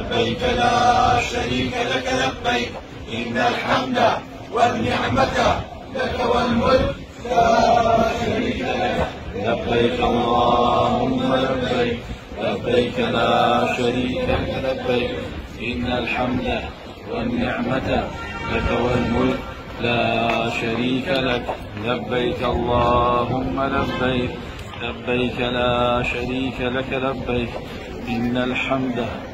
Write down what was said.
لبيك لا شريك لك لبيك إن الحمد والنعمة لك والملك لا شريك لك لبيك اللهم لبيك لبيك لا شريك لك لبيك إن الحمد والنعمة لك والملك لا شريك لك لبيك اللهم لبيك لبيك لا شريك لك لبيك إن الحمد